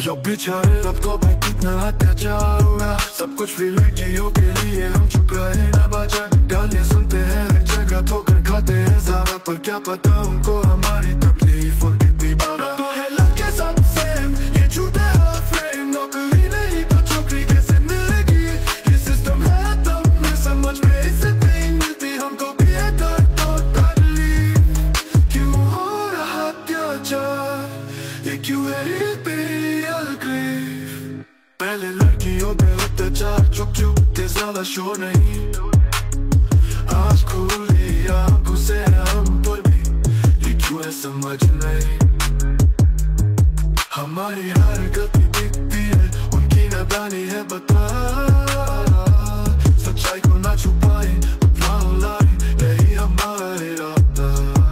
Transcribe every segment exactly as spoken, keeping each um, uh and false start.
जो बिछाए अब तो भाई कितना अत्याचार हुआ, सब कुछ फ्री लड़कियों के लिए हम चुप रहे ना बाजा। गालियाँ सुनते हैं हर जगह, ठोकर खाते हैं ज़्यादा, पर क्या पता उनको हमारी तकलीफ और कितनी बारा। तो है लड़के सब सेम, ये झूठे हर फ्रेम, नौकरी नहीं तो छोकरी कैसे मिलेगी, ये सिस्टम है तब में समझ में इज्जत नहीं मिलती हमको भी है दर्द और तकलीफ। क्यों हो रहा अत्याचार, ये क्यों है पहले लड़कियों पे अत्याचार चुप चुप थे, ज़्यादा शोर नहीं, आज खुली आंखों से हम पर भी, ये क्यों है समझ नहीं। हमारी हरकत भी दिखती है, उनकी नादानी है बता, सच्चाई को ना छुपाए अपना लाई, यही हमारे रास्ता।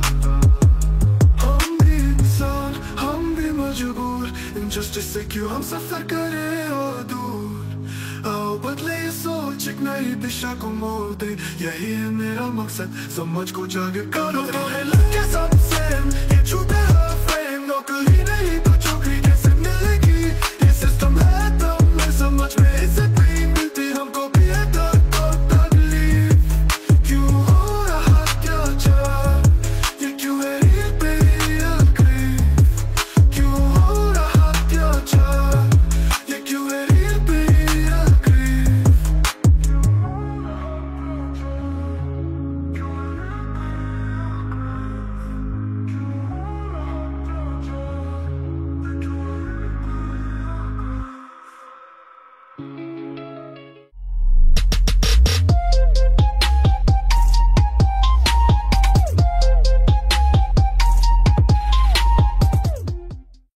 हम भी इंसान, हम भी मजबूर, इनजस्टिस से क्यों हम सफर करें और दूर। आओ बदले ये सोच, एक नई दिशा को मोड़ दे, यही है मेरा मकसद, समझ को जागे करो। तो है लड़के सब सेम, ये झूठे हर फ्रेम, नौकरी नहीं